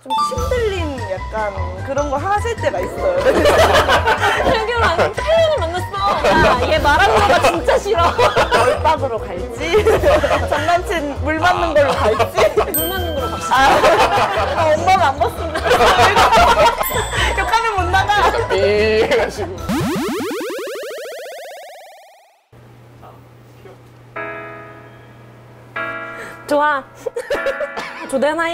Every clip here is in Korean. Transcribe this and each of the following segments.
좀 신들린 약간 그런 거 하실 때가 있어요. 태균 아니 태연을 만났어. 야, 얘 말하는 거가 진짜 싫어. 얼박으로 갈지, 전 남친 물 맞는 걸로 갈지. 물 맞는 거로 갑시다. 엄마는 안 봤습니다. 욕하면 못 나가. 삐 해가지고. 좋아. 조대나이?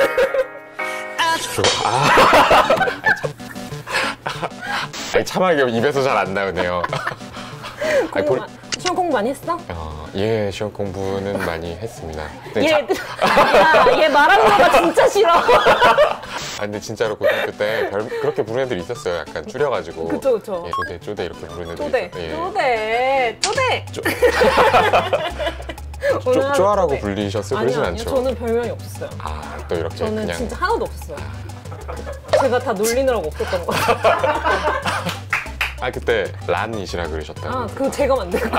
아니 참하게 입에서 잘 안 나오네요. 시험 공부 많이 했어? 예, 시험 공부는 많이 했습니다. 얘 말하는 거가 진짜 싫어. 근데 진짜로 고등학교 때 그렇게 부르는 애들이 있었어요. 약간 줄여가지고. 그쵸. 예, 쪼대 이렇게 부르는 애들이 쪼대. 있었어요. 쪼대. 쪼아라고 불리셨어요? 그러진 아니요, 않죠? 저는 별명이 없었어요. 또 이렇게 저는 그냥. 진짜 하나도 없었어요. 제가 다 놀리느라고 없었던 거 같아요. 그때 란이시라 그러셨다고. 그거 제가 만든 거.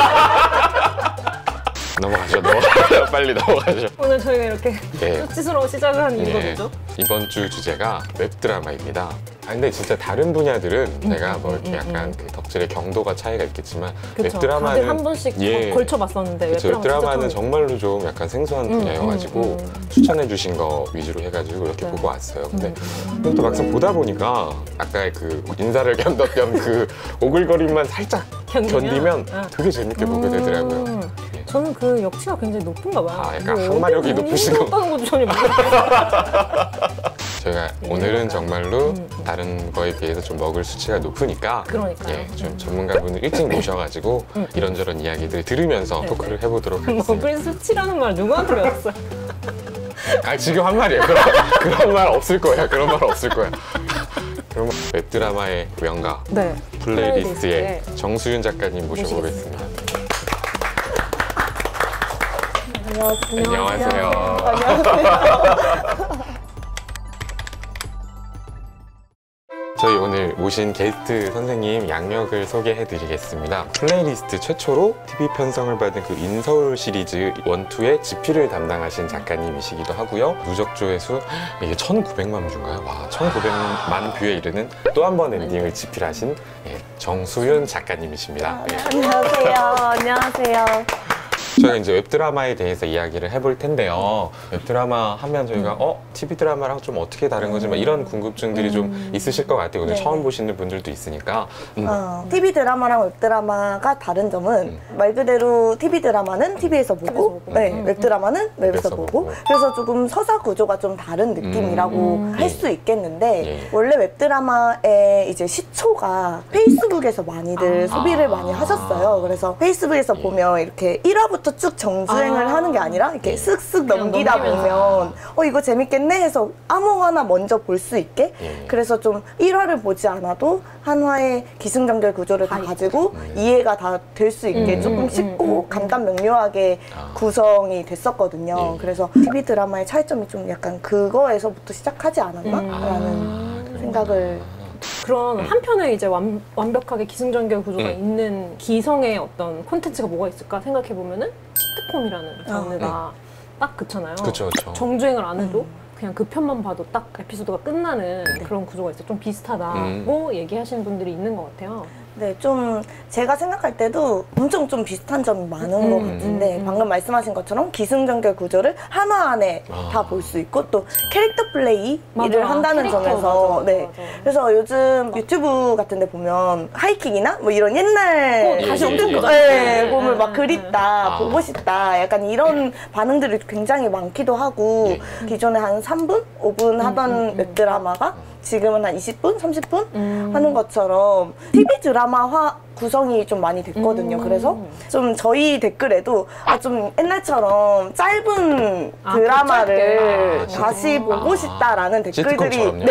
넘어가죠. 빨리 넘어가죠. 오늘 저희가 이렇게 예. 수치스러운 시작을 한 이유가 뭐죠? 이번 주 주제가 웹드라마입니다. 근데 진짜 다른 분야들은 제가 뭐 이렇게 약간 그 덕질의 경도가 차이가 있겠지만 그쵸. 웹드라마는 다들 한 번씩 걸쳐봤었는데 웹드라마는 정말로 좀 약간 생소한 분야여가지고 추천해주신 거 위주로 해가지고 이렇게 보고 왔어요. 근데 또 막상 보다 보니까 아까의 그 인사를 견뎠던 그 오글거림만 살짝 견디면 되게 재밌게 보게 되더라고요. 예. 저는 그 역치가 굉장히 높은가 봐요. 약간 항마력이 높으신 거. 높다는 것도 전혀 모르겠어요. 저희가 오늘은 정말로 다른 거에 비해서 좀 먹을 수치가 높으니까 그러니까요. 좀 전문가분을 일찍 모셔가지고 이런저런 이야기들 들으면서 토크를 해보도록 하겠습니다. 먹을 수치라는 말 누구한테 배웠어요? 지금 한 말이에요. 그런 말 없을 거야. 그런 말 없을 거야. 그럼 웹드라마의 명가 플레이리스트에 정수윤 작가님 모셔보겠습니다. 안녕하세요. 저희 오늘 모신 게스트 선생님 양력을 소개해드리겠습니다. 플레이리스트 최초로 TV 편성을 받은 그 인서울 시리즈 1, 2의 집필을 담당하신 작가님이시기도 하고요. 누적 조회수 이게 1,900만 뷰인가요? 와, 1,900만 뷰에 이르는 또 한 번 엔딩을 집필하신 정수윤 작가님이십니다. 안녕하세요. 저희가 이제 웹드라마에 대해서 이야기를 해볼 텐데요. 웹드라마 하면 저희가 TV 드라마랑 좀 어떻게 다른 거지? 막 이런 궁금증들이 좀 있으실 것 같아요. 오늘 처음 보시는 분들도 있으니까. TV 드라마랑 웹드라마가 다른 점은 말 그대로 TV 드라마는 TV에서 보고 웹드라마는 웹에서 보고 그래서 조금 서사 구조가 좀 다른 느낌이라고 할 수 있겠는데 원래 웹드라마의 이제 시초가 페이스북에서 많이들 소비를 많이 하셨어요. 그래서 페이스북에서 보면 이렇게 1화부터 쭉 정주행을 하는 게 아니라 이렇게 슥슥 넘기다 보면 이거 재밌겠네 해서 아무거나 먼저 볼 수 있게 그래서 좀 1화를 보지 않아도 한 화의 기승전결 구조를 다 가지고 이해가 다 될 수 있게 조금 쉽고 간단 명료하게 구성이 됐었거든요. 그래서 TV 드라마의 차이점이 좀 약간 그거에서부터 시작하지 않았나? 라는 생각을 그런 한편에 이제 완벽하게 기승전결 구조가 있는 기성의 어떤 콘텐츠가 뭐가 있을까 생각해보면은 시트콤이라는 장르가 딱 그렇잖아요. 그쵸. 정주행을 안 해도 그냥 그 편만 봐도 딱 에피소드가 끝나는 그런 구조가 있어요. 좀 비슷하다고 얘기하시는 분들이 있는 것 같아요. 네, 좀 제가 생각할 때도 엄청 좀 비슷한 점이 많은 것 같은데 방금 말씀하신 것처럼 기승전결 구조를 한화 안에 다 볼 수 있고 또 캐릭터 플레이를 한다는 점에서 맞아. 그래서 요즘 유튜브 같은 데 보면 하이킥이나 뭐 이런 옛날 다시 엄청 보면 막 그립다, 보고 싶다 약간 이런 반응들이 굉장히 많기도 하고 기존에 한 3분, 5분 하던 웹드라마가 지금은 한 20분, 30분 하는 것처럼 TV 드라마화 구성이 좀 많이 됐거든요. 그래서 좀 저희 댓글에도 좀 옛날처럼 짧은 드라마를 다시 보고 싶다라는 댓글들이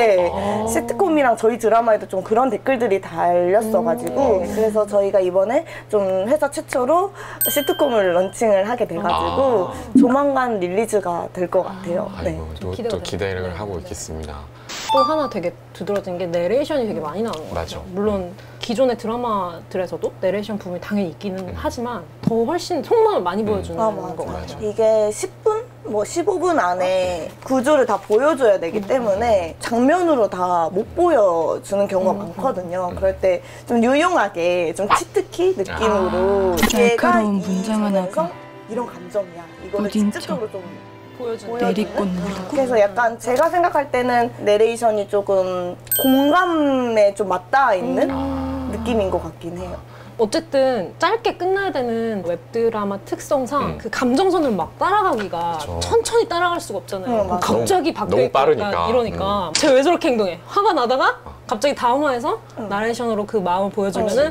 시트콤이랑 저희 드라마에도 좀 그런 댓글들이 달렸어가지고 그래서 저희가 이번에 좀 회사 최초로 시트콤을 런칭을 하게 돼가지고 조만간 릴리즈가 될 것 같아요. 또 기대를 하고 있겠습니다. 또 하나 되게 두드러진 게 내레이션이 되게 많이 나오는 것 같아요. 물론 기존의 드라마들에서도 내레이션 부분이 당연히 있기는 하지만 더 훨씬 속마음을 많이 보여주는 것 같아요. 이게 10분 뭐 15분 안에 구조를 다 보여줘야 되기 때문에 장면으로 다 못 보여주는 경우가 많거든요. 그럴 때 좀 유용하게 좀 치트키 느낌으로 얘가 날카로운 이 문장 장면에서 하나가 이런 감정이야. 이거를 무딘 직접적으로 좀 보여주는. 내리꽂는 그래서 약간 제가 생각할 때는 내레이션이 조금 공감에 좀 맞닿아 있는 느낌인 것 같긴 해요. 어쨌든 짧게 끝나야 되는 웹드라마 특성상 그 감정선을 막 따라가기가 그쵸. 천천히 따라갈 수가 없잖아요. 맞아. 갑자기 너무 바뀌어 빠르니까. 이러니까 쟤 왜 저렇게 행동해? 화가 나다가 갑자기 다음화에서 나레이션으로 그 마음을 보여주면은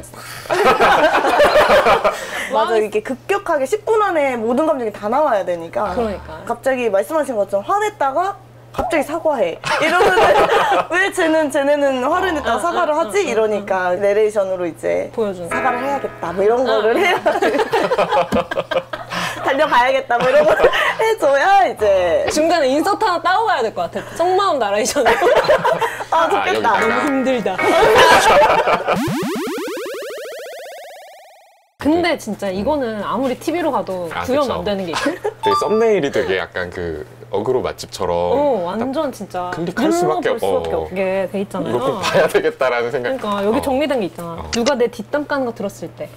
맞아, 이게 급격하게 10분 안에 모든 감정이 다 나와야 되니까. 그러니까. 갑자기 말씀하신 것처럼 화냈다가 갑자기 사과해. 이러면은 왜 쟤네는 화를 냈다가 사과를 하지? 이러니까 내레이션으로 이제 보여주는. 사과를 해야겠다. 뭐 이런 거를 해야 달려가야겠다. 뭐 이런 거를 해줘야 이제. 중간에 인서트 하나 따고 가야 될 것 같아. 속마음 나레이션으로. 아, 좋겠다. 여기다가. 너무 힘들다. 근데 진짜 이거는 아무리 TV로 가도 구현 그쵸. 안 되는 게 있어. 되게 썸네일이 되게 약간 그 어그로 맛집처럼 완전 진짜 클릭할 수밖에 볼 수밖에 없어. 없게 돼 있잖아요. 이거 꼭 봐야 되겠다라는 생각. 그러니까 여기 정리된 게 있잖아. 누가 내 뒷담 까는 거 들었을 때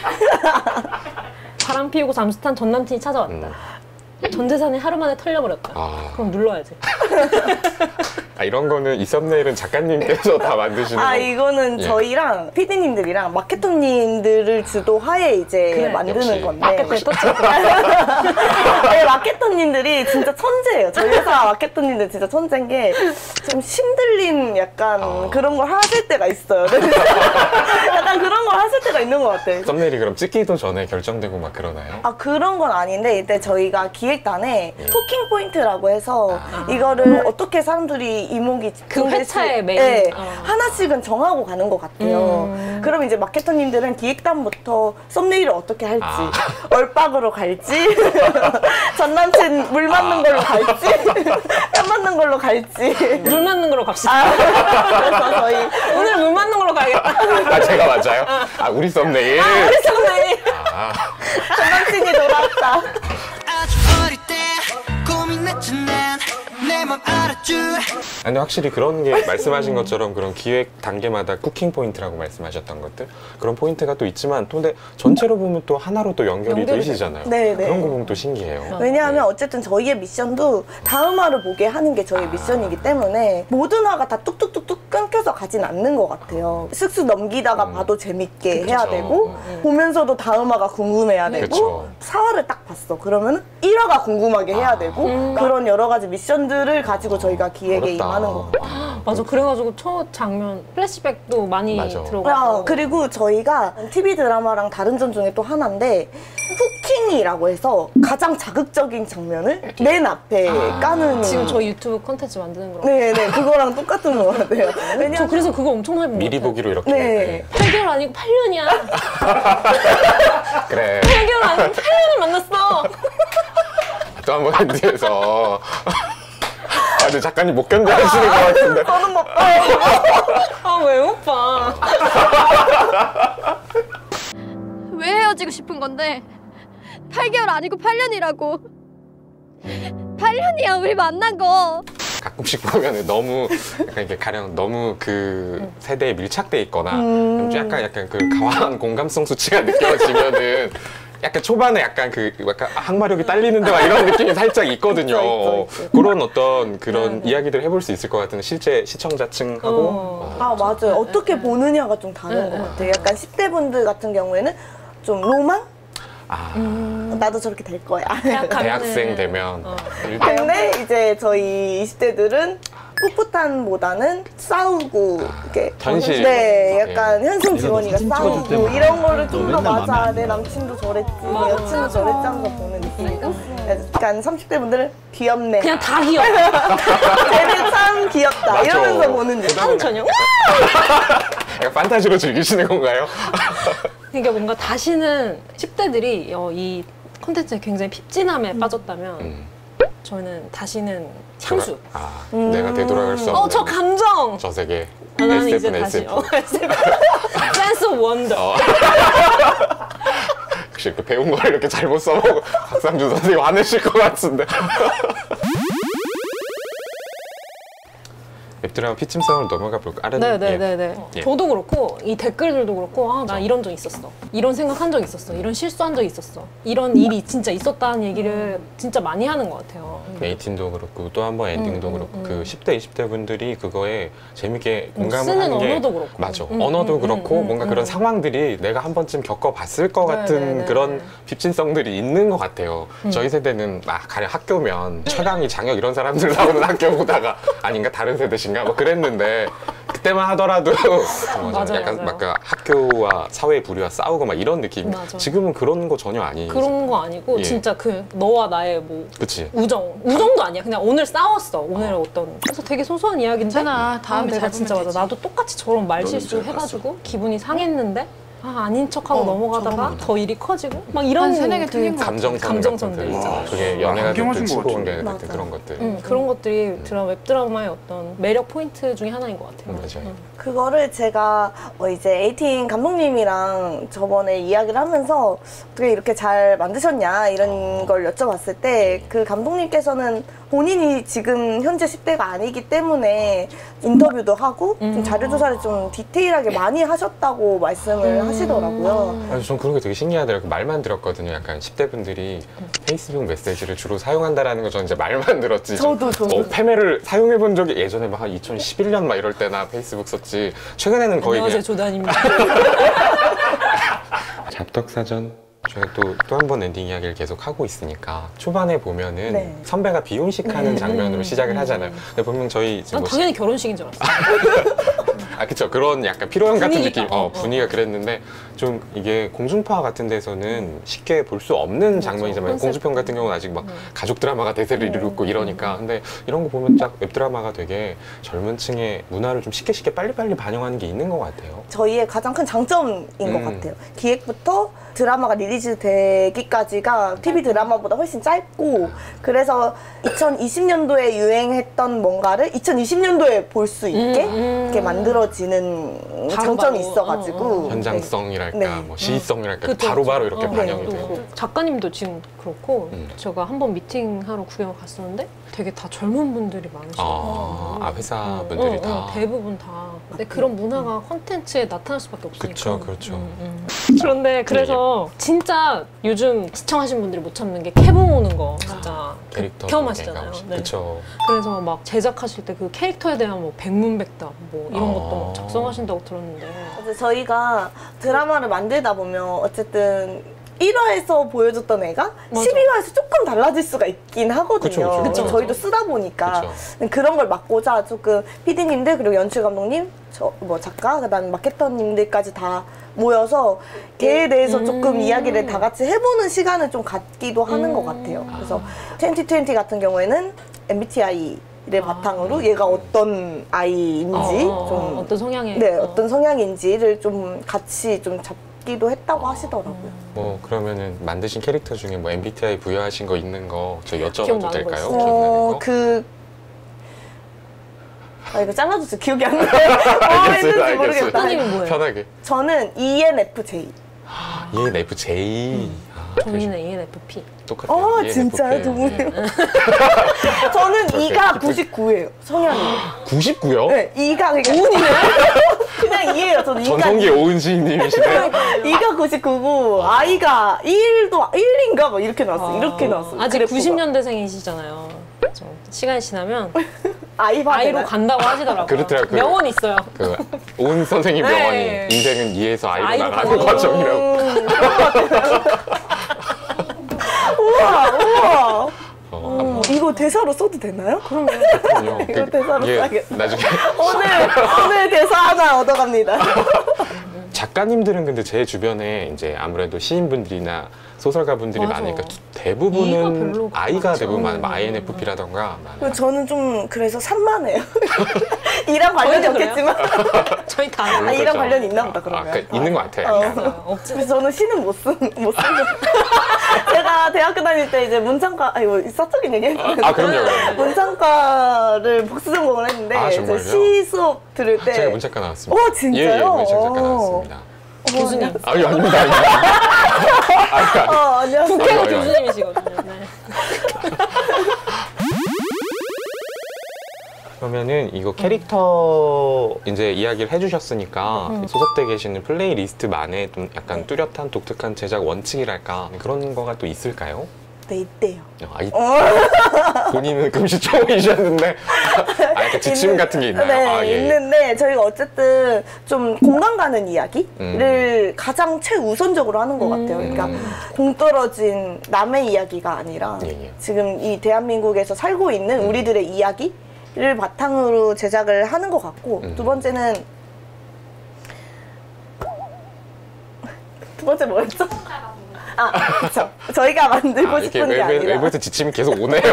바람 피우고 잠수탄 전 남친이 찾아왔다. 전 재산이 하루 만에 털려버렸다. 그럼 눌러야지. 이런 거는 이 썸네일은 작가님께서 다 만드시는 거. 이거는 예. 저희랑 PD님들이랑 마케터님들을 주도하에 이제 그래, 만드는 역시. 건데. 마케터에 터치. 네, 마케터님들이 진짜 천재예요. 저희 회사 마케터님들 진짜 천재인 게 좀 신들린 약간 그런 걸 하실 때가 있어요. 약간 그런 걸 하실 때가 있는 것 같아요. 썸네일이 그럼 찍기도 전에 결정되고 막 그러나요? 그런 건 아닌데 이때 저희가 기획단에 쿠킹 포인트라고 해서 이거를 어떻게 사람들이 이목이 그 회차의 메인. 네, 하나씩은 정하고 가는 것 같아요. 그럼 이제 마케터님들은 기획단부터 썸네일을 어떻게 할지, 얼박으로 갈지, 전 남친 물 맞는 걸로 갈지, 뺨 맞는 걸로 갈지. 물 맞는 걸로 갑시다. 그래서 저희 오늘 물 맞는 걸로 가야겠다. 제가 맞아요? 우리 썸네일. 우리 썸네일 전 남친이 돌아왔다. 아주 어릴 때 고민했지 난내맘 알았지. 아니 확실히 그런 게 말씀하신 것처럼 그런 기획 단계마다 쿠킹 포인트라고 말씀하셨던 것들 그런 포인트가 또 있지만 또 근데 전체로 보면 또 하나로 또 연결이 되시잖아요. 네, 네. 그런 거 보면 또 신기해요. 왜냐하면 어쨌든 저희의 미션도 다음 화를 보게 하는 게 저희의 미션이기 때문에 모든 화가 다 뚝뚝뚝뚝 끊겨서 가진 않는 것 같아요. 슥슥 넘기다가 봐도 재밌게 해야 그쵸. 되고 보면서도 다음 화가 궁금해야 되고 그쵸. 4화를 딱 봤어. 그러면 1화가 궁금하게 해야 되고 그런 여러 가지 미션들을 가지고 저희가 기획에 어렵다. 임하는 것 같아요. 맞아. 그래가지고 첫 장면 플래시백도 많이 맞아. 들어가고. 그리고 저희가 TV 드라마랑 다른 점 중에 또 하나인데 후킹이라고 해서 가장 자극적인 장면을 맨 앞에 까는 지금 저희 유튜브 콘텐츠 만드는 거랑. 네네 그거랑 똑같은 것 같아요. 저 왜냐면 그래서 그거 엄청 많이 본것 미리 같아요. 보기로 이렇게. 네. 8개월 아니고 8년이야. 그래. 8개월 아니고 8년을 만났어. 또 한 번 핸드에서. 근데 작가님 못 견뎌 하시는 것 같은데. 저는 못 봐요. 왜 오빠? 왜 헤어지고 싶은 건데? 8개월 아니고 8년이라고. 8년이야 우리 만난 거. 가끔씩 보면 너무 약간 이렇게 가령 너무 그 세대에 밀착돼 있거나 좀 약간 그 과한 공감성 수치가 느껴지면은 약간 초반에 약간 그 약간 항마력이 딸리는 데와 이런 느낌이 살짝 있거든요. 있죠. 그런 어떤 그런 이야기들을 해볼 수 있을 것 같은데 실제 시청자층하고 맞아요. 어떻게 보느냐가 좀 다른 것 같아요. 약간 10대 분들 같은 경우에는 좀 로망? 나도 저렇게 될 거야. 대학생 되면 근데 이제 저희 20대들은 풋풋함보다는 싸우고 이렇게 현실. 네, 약간 현승 지원이가 사진 찍어줄 싸우고 때마다 이런 거를 좀 더 맨날 맞아. 마음에 안 내 들어. 남친도 저랬지, 내 여친도 저랬지 하면서 보는 느낌이고 약간 30대 분들은 귀엽네. 그냥 다 귀여워. 쟤는 참 귀엽다. 맞죠. 이러면서 보는 느낌. 한 저녁. 약간 판타지로 즐기시는 건가요? 그러니까 뭔가 다시는 10대들이 이 콘텐츠에 굉장히 핍진함에 빠졌다면 저는 다시는 향수. 내가 되돌아갈 수 없는 저 감정. 저 세계. 나는 이제 SF는 다시 SF. 센스 오브 원더. 혹시 이렇게 배운 걸 이렇게 잘못 써먹고 박상준 선생님 화내실 것 같은데. 웹드라마 피침성으로 넘어가 볼까? 네네네네. 예. 저도 그렇고 이 댓글들도 그렇고 아, 나 이런 적 있었어. 이런 생각한 적 있었어. 이런 실수한 적 있었어. 이런 일이 진짜 있었다는 얘기를 진짜 많이 하는 것 같아요. 에이틴도 그렇고 또 한 번 엔딩도 그렇고 그 10대, 20대 분들이 그거에 재밌게 공감을 쓰는 하는 게 언어도 그렇고. 맞아. 언어도 그렇고 뭔가 그런 상황들이 내가 한 번쯤 겪어봤을 것 같은 네네네. 그런 핍진성들이 있는 것 같아요. 저희 세대는 가령 학교면 최강희, 장혁 이런 사람들 나오는 학교 보다가 아닌가 다른 세대신가 뭐 그랬는데 그때만 하더라도 맞아요, 약간 맞아요. 막 학교와 사회 부류와 싸우고 막 이런 느낌. 맞아. 지금은 그런 거 전혀 아니에요. 그런 거 아니고 예. 진짜 그 너와 나의 뭐 그치. 우정도 아니야. 그냥 오늘 싸웠어. 오늘 어떤 그래서 되게 소소한 이야기인데 괜찮아. 다음에 내가 잘 진짜 보면 맞아. 되지. 나도 똑같이 저런 말실수 너는 잘 해가지고 기분이 상했는데 아닌 척하고 넘어가다가 더 일이 커지고 막 이런 한 세네 개 틀린 거 감정선들 있잖아요. 그게 연애가 됐든 환경하신 친구 것 관계 같은 맞아. 그런 것들. 그런 것들이 웹드라마의 어떤 매력 포인트 중에 하나인 것 같아요. 맞아요. 그거를 제가 이제 에이틴 감독님이랑 저번에 이야기를 하면서 어떻게 이렇게 잘 만드셨냐 이런 걸 여쭤봤을 때 그 감독님께서는 본인이 지금 현재 10대가 아니기 때문에 인터뷰도 하고 좀 자료조사를 좀 디테일하게 많이 하셨다고 말씀을 하시더라고요. 아니, 전 그런 게 되게 신기하더라고요. 말만 들었거든요. 약간 10대 분들이 페이스북 메시지를 주로 사용한다라는 거 저는 이제 말만 들었지. 저도. 페메를 사용해 본 적이 예전에 막 한 2011년 막 이럴 때나 페이스북 썼지. 최근에는 거의 안녕하세요, 그냥 조단입니다. 잡덕사전 저희가 또 한 번 엔딩 이야기를 계속 하고 있으니까 초반에 보면은 네. 선배가 비혼식하는 장면으로 시작을 하잖아요. 근데 분명 저희 지금 난 뭐 당연히 결혼식인 줄 알았어. 그쵸. 그런 약간 피로연 같은 분위기가. 느낌, 분위기가 그랬는데 좀 이게 공중파 같은 데서는 쉽게 볼 수 없는 장면이잖아요. 컨셉. 공주편 같은 경우는 아직 막 가족 드라마가 대세를 이루고 이러니까. 근데 이런 거 보면 딱 웹드라마가 되게 젊은 층의 문화를 좀 쉽게 빨리빨리 반영하는 게 있는 것 같아요. 저희의 가장 큰 장점인 것 같아요. 기획부터 드라마가 리리즈 되기까지가 TV 드라마보다 훨씬 짧고 그래서 2020년도에 유행했던 뭔가를 2020년도에 볼 수 있게 이렇게 만들어지는 장점이 바로. 있어가지고 현장성이랄까, 네. 뭐 시의성이랄까, 그쵸, 바로바로 그쵸. 이렇게 반영이 또 되고. 작가님도 지금 그렇고 제가 한번 미팅하러 구경을 갔었는데 되게 다 젊은 분들이 많으시더라고요. 회사 분들이 다. 대부분 다. 근데 그런 문화가 콘텐츠에 나타날 수밖에 없으니까. 그쵸, 그렇죠. 그런데 그래서 진짜 요즘 시청하신 분들이 못 참는 게 캐봉 오는 거 진짜 캐릭터 경험하시잖아요. 네. 그쵸. 그래서 막 제작하실 때 그 캐릭터에 대한 뭐 백문백답 뭐 이런 것도 막 작성하신다고 들었는데 그래서 저희가 드라마를 만들다 보면 어쨌든 1화에서 보여줬던 애가 맞아. 12화에서 조금 달라질 수가 있긴 하거든요. 그쵸. 저희도 쓰다 보니까 그런 걸 막고자 조금 PD님들 그리고 연출 감독님, 뭐 작가, 그다음 마케터님들까지 다 모여서 걔에 대해서 조금 이야기를 다 같이 해보는 시간을 좀 갖기도 하는 것 같아요. 그래서 2020 같은 경우에는 MBTI를 바탕으로 얘가 어떤 아이인지 좀 어떤 성향의 어떤 성향인지를 좀 같이 좀 잡기도 했다고 하시더라고요. 뭐 그러면은 만드신 캐릭터 중에 뭐 MBTI 부여하신 거 있는 거 저 여쭤봐도 기억나는 거 될까요? 있어요? 기억나는 거? 이거 잘라주세요. 기억이 안 나요. 했는지 모르겠다. 작가님은 뭐예요? 편하게. 저는 ENFJ. ENFJ. 저희는 ENFP. 똑같아요. 진짜요? 두 분이요? 저는 E가 99예요. 성향이. 99요? 네, E가 그냥 5이네. 그냥 E예요. 저는 E가. 전성기 오은지님이시네. E가 99고 I가 1인가 막 이렇게 나왔어. 이렇게 나왔어. 아직 그래프가. 90년대생이시잖아요. 시간이 지나면 I로 I로 간다고 하시더라고요. 그렇더라고요. 명언 있어요. 그 오은 선생님 네. 명언이 인생은 2에서 I로 I로 나가는 가는 과정이라고. 우와. 이거 대사로 써도 되나요? 그럼요. 그럼요. 이거 대사로 이게 써야겠다. 나중에 오늘 대사 하나 얻어갑니다. 작가님들은 근데 제 주변에 이제 아무래도 시인분들이나 소설가분들이 맞아. 많으니까 E가 대부분은 별로 I가 많죠. 대부분 많아요. INFP라던가 저는 좀 그래서 산만해요. 이랑 관련이 저희도 그래요? 없겠지만 저희 다 이랑 관련이 있나 보다 그러면. 그러니까 있는 것 같아요. 약간. 없지. 그래서 저는 시는 못 쓰고 제가 대학교 다닐 때 이제 문창과 이거 사적인 얘기 해도 되나요? 그럼요. 문창과를 복수 전공을 했는데 아, 정말요? 시 수업 들을 때 제가 문창과 나왔습니다. 진짜요? 예, 문창과 나왔습니다. 교수님. 아니, 아닙니다. 아닙니다. 안녕하세요. 국회의원 아니, 아니. 교수님이시거든요. 네. 그러면은 이거 캐릭터 이제 이야기를 해주셨으니까 소속돼 계시는 플레이리스트만의 좀 약간 뚜렷한 독특한 제작 원칙이랄까 그런 거가 또 있을까요? 네, 있대요. 본인은 금시초문이셨는데 약간 지침 같은 게 있나요? 네, 예. 있는데 저희가 어쨌든 좀 공감 가는 이야기를 가장 최우선적으로 하는 것 같아요. 그러니까 공떨어진 남의 이야기가 아니라 예. 지금 이 대한민국에서 살고 있는 우리들의 이야기를 바탕으로 제작을 하는 것 같고 두 번째는 뭐였죠? 그렇죠. 저희가 만들고 이렇게 싶은 게 아니라 외부에서 지침이 계속 오네요.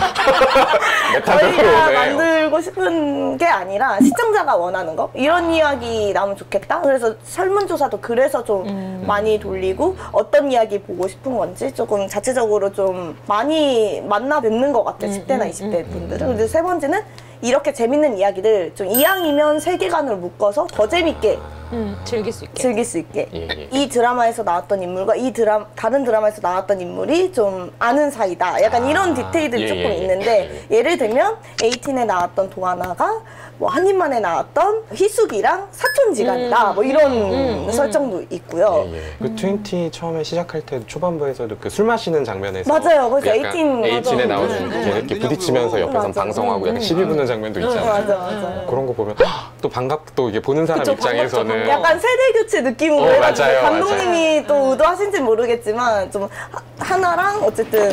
메타적으로 저희가 오네요. 만들고 싶은 게 아니라 시청자가 원하는 거 이런 이야기 나오면 좋겠다. 그래서 설문조사도 그래서 좀 많이 돌리고 어떤 이야기 보고 싶은 건지 조금 자체적으로 좀 많이 만나 뵙는 것 같아요. 10대나 20대 분들은. 근데 세 번째는 이렇게 재밌는 이야기들 좀 이왕이면 세계관을 묶어서 더 재밌게 즐길 수 있게. 즐길 수 있게. 예. 이 드라마에서 나왔던 인물과 다른 드라마에서 나왔던 인물이 좀 아는 사이다. 약간 이런 디테일들이 조금 있는데 예를 들면 에이틴에 나왔던 도하나가 뭐 한입만에 나왔던 희숙이랑 사촌지간이다. 뭐 이런 설정도 있고요. 그 20 처음에 시작할 때 초반부에서도 그 술 마시는 장면에서 맞아요. 그래서 약간 에이틴에 나오는 맞아. 이렇게 부딪히면서 옆에서 맞아. 방송하고 약간 시비 붙는 장면도 있잖아요. 맞아. 그런 거 보면 또 반갑고 이게 보는 사람 그쵸, 입장에서는 약간 세대 교체 느낌으로 해가지고 맞아요, 감독님이 또 의도하신지 모르겠지만 좀 하나랑 어쨌든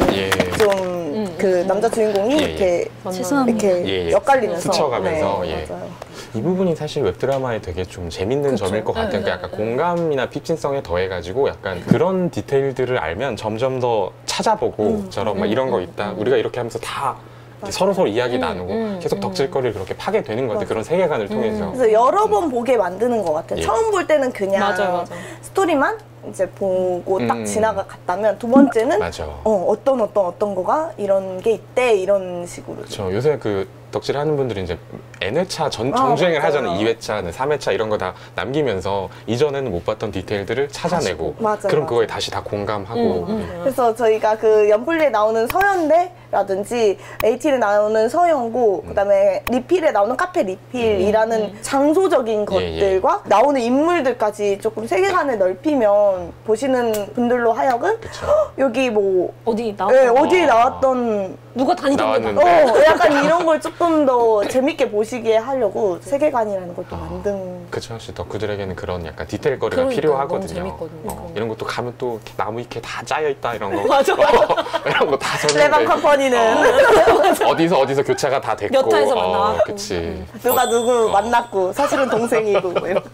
좀 그 남자 주인공이 이렇게 이렇게 엿갈리면서 스쳐가면서 맞아요. 이 부분이 사실 웹드라마의 되게 좀 재밌는 점일 것 같아요. 그러니까 약간 공감이나 핍진성에 더해가지고 약간 그런 디테일들을 알면 점점 더 찾아보고 저런 막 이런 거 있다. 우리가 이렇게 하면서 다 서로 이야기 나누고 계속 덕질거리를 그렇게 파게 되는 것 같아요. 그런 세계관을 통해서. 그래서 여러 번 보게 만드는 것 같아요. 예. 처음 볼 때는 그냥 맞아. 스토리만 이제 보고 딱 지나갔다면 두 번째는 맞아. 어떤 거가 이런 게 있대 이런 식으로. 그렇죠. 요새 그 덕질 하는 분들이 이제 N회차 정주행을 맞아요. 하잖아요. 2회차, 3회차 이런 거 다 남기면서 이전에는 못 봤던 디테일들을 찾아내고 맞아요, 그럼 맞아요. 그거에 다시 다 공감하고 그래서 저희가 그 연플리에 나오는 서현대라든지 에이틴에 나오는 서영고 그다음에 리필에 나오는 카페 리필이라는 장소적인 것들과 나오는 인물들까지 조금 세계관을 넓히면 보시는 분들로 하여금 여기 뭐 어디 어디에 나왔던 누가 다니던 나왔는데. 약간 이런 걸 조금 더 재밌게 보시게 하려고 세계관이라는 걸 또 만든. 그쵸. 사실 덕후들에게는 그런 약간 디테일거리가 그러니까, 필요하거든요. 너무 재밌거든요. 이런 것도 가면 또 이렇게 나무 이렇게 다 짜여있다 이런 거. 맞아. 이런 거 다 레방 설명돼. 컴퍼니는 어디서 교차가 다 됐고. 몇 화에서 만나고. 그치. 누가 누구 만났고 사실은 동생이고 뭐 이런.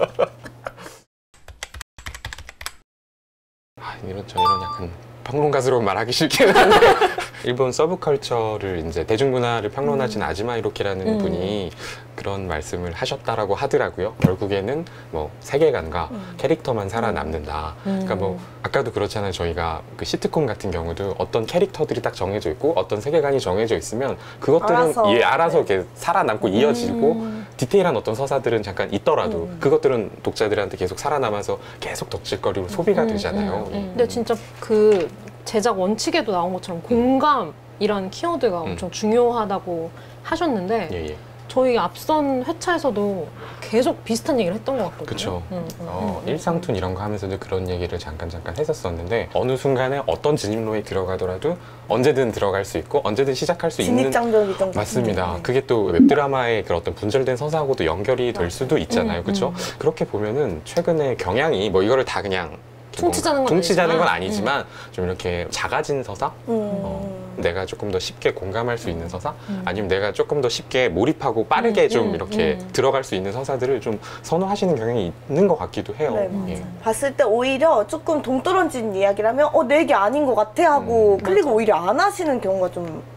이런 약간 평론가스러운 말하기 싫긴 한데 일본 서브컬처를 이제 대중문화를 평론하신 아지마 히로키라는 분이 그런 말씀을 하셨다라고 하더라고요. 결국에는 뭐 세계관과 캐릭터만 살아남는다. 그러니까 뭐 아까도 그렇잖아요. 저희가 그 시트콤 같은 경우도 어떤 캐릭터들이 딱 정해져 있고 어떤 세계관이 정해져 있으면 그것들은 알아서 이렇게 살아남고 이어지고 디테일한 어떤 서사들은 잠깐 있더라도 그것들은 독자들한테 계속 살아남아서 계속 덕질거리로 소비가 되잖아요. 근데 진짜 그 제작 원칙에도 나온 것처럼 공감이라는 키워드가 엄청 중요하다고 하셨는데 저희 앞선 회차에서도 계속 비슷한 얘기를 했던 것 같거든요. 그렇죠. 일상툰 이런 거 하면서도 그런 얘기를 잠깐 했었었는데 어느 순간에 어떤 진입로에 들어가더라도 언제든 들어갈 수 있고 언제든 시작할 수 있는 진입장벽이 좀 맞습니다. 그게 또 웹드라마의 그런 어떤 분절된 서사하고도 연결이 될 수도 있잖아요. 그렇죠? 그렇게 보면은 최근에 경향이 뭐 이거를 다 그냥 퉁치자는 건 아니지만 좀 이렇게 작아진 서사? 내가 조금 더 쉽게 공감할 수 있는 서사? 아니면 내가 조금 더 쉽게 몰입하고 빠르게 좀 이렇게 들어갈 수 있는 서사들을 좀 선호하시는 경향이 있는 것 같기도 해요. 네, 맞아요. 봤을 때 오히려 조금 동떨어진 이야기라면 내 얘기 아닌 것 같아 하고 클릭을 오히려 안 하시는 경우가 좀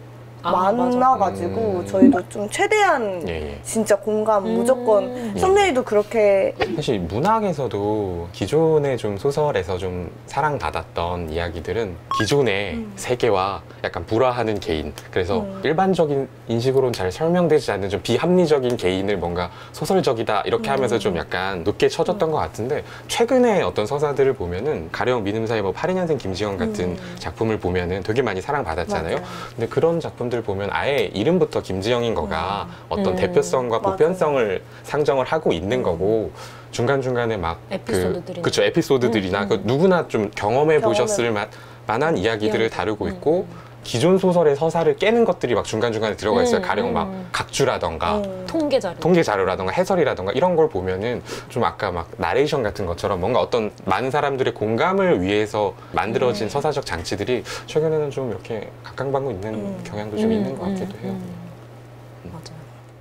많아가지고 저희도 좀 최대한 진짜 공감 무조건 썸네일도 그렇게 사실 문학에서도 기존의 좀 소설에서 좀 사랑받았던 이야기들은 기존의 세계와 약간 불화하는 개인, 그래서 일반적인 인식으로는 잘 설명되지 않는 좀 비합리적인 개인을 뭔가 소설적이다 이렇게 하면서 좀 약간 높게 쳐졌던 것 같은데, 최근에 어떤 서사들을 보면은 가령 믿음 사이 뭐 82년생 김지영 같은 작품을 보면은 되게 많이 사랑받았잖아요. 맞아요. 근데 그런 작품들 보면 아예 이름부터 김지영인 거가 어떤 대표성과 보편성을 상정을 하고 있는 거고, 중간중간에 막 에피소드들이나. 그쵸, 에피소드들이나 그 누구나 좀 경험해 보셨을 만한 이야기들을 다루고 있고, 기존 소설의 서사를 깨는 것들이 막 중간중간에 들어가 있어요. 가령 막 각주라던가 통계 자료라던가 해설이라던가 이런 걸 보면은 좀 아까 막 나레이션 같은 것처럼 뭔가 어떤 많은 사람들의 공감을 위해서 만들어진 서사적 장치들이 최근에는 좀 이렇게 각광받고 있는 경향도 좀 있는 것 같기도 해요. 맞아요.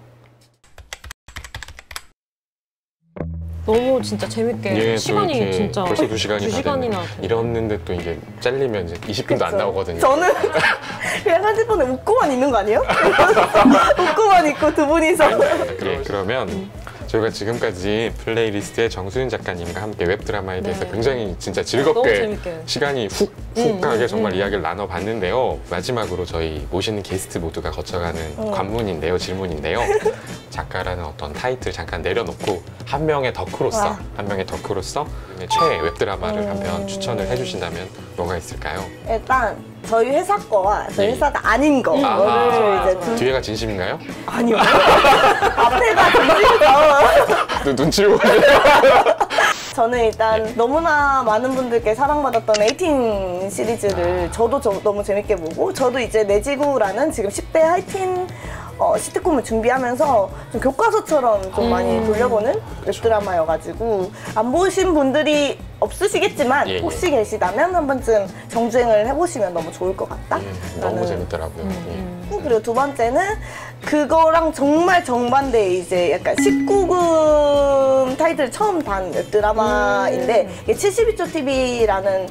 너무 진짜 재밌게 예, 시간이 진짜 벌써 2시간이 다 됐네. 됐네. 이랬는데 또 이게 잘리면 이제 20분도 안 그쵸. 나오거든요. 저는 그냥 한지폰에 웃고만 있는 거 아니에요? 웃고만 있고 두 분이서 예, 그러면 저희가 지금까지 플레이리스트의 정수윤 작가님과 함께 웹드라마에 대해서 굉장히 진짜 너무 즐겁게 재밌게. 시간이 훅 가게 정말 이야기를 나눠봤는데요. 마지막으로 저희 모시는 게스트 모두가 거쳐가는 관문인데요, 질문인데요. 작가라는 어떤 타이틀 잠깐 내려놓고 한 명의 덕후로서 최애 웹드라마를 한 편 추천을 해주신다면 뭐가 있을까요? 일단 저희 회사 거와 저희 회사가 아닌 거를 이제 뒤에가 진심인가요? 아니요. 앞에가 진심이죠. 눈치를 보세요. 저는 일단 너무나 많은 분들께 사랑받았던 18 시리즈를 저도 너무 재밌게 보고, 저도 이제 내 지구라는 지금 10대 하이틴 시트콤을 준비하면서 좀 교과서처럼 좀 많이 돌려보는 웹드라마여가지고 안 보신 분들이 없으시겠지만 혹시 계시다면 한 번쯤 정주행을 해보시면 너무 좋을 것 같다. 너무 재밌더라고요. 그리고 두 번째는 그거랑 정말 정반대의 이제 약간 19금 타이틀 처음 단 웹드라마인데 이게 72초 TV라는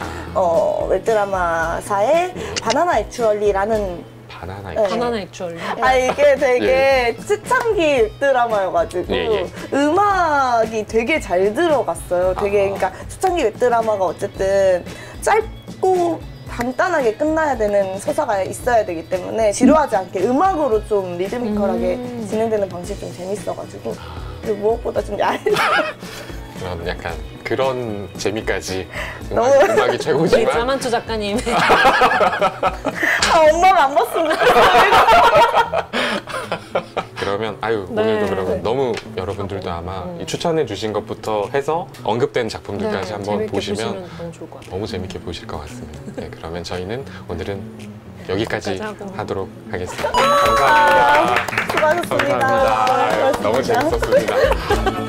웹드라마사의 바나나 액츄얼리라는 바나나 액츄얼리. 이게 되게 초창기 웹드라마여가지고 음악이 되게 잘 들어갔어요. 되게 그러니까 초창기 웹드라마가 어쨌든 짧고 간단하게 끝나야 되는 서사가 있어야 되기 때문에 지루하지 않게 음악으로 좀 리드미컬하게 진행되는 방식이 좀 재밌어가지고, 그리고 무엇보다 좀 그런 약간 그런 재미까지 너무 음악이 최고지만 자만추 작가님. 엄마가 안 봤으면 그러면 오늘도 그러면 너무 여러분들도 아마 이 추천해 주신 것부터 해서 언급된 작품들까지 한번 보시면 너무 좋을 것 같아요. 너무 재밌게 보실 것 같습니다. 네, 그러면 저희는 오늘은 여기까지 하도록 하겠습니다. 감사합니다. 수고하셨습니다. 감사합니다. 너무 재밌었습니다.